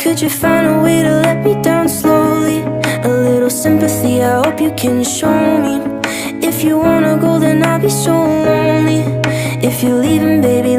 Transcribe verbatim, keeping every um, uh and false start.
Could you find a way to let me down slowly? A little sympathy, I hope you can show me. If you wanna go, then I'll be so lonely. If you're leaving, baby,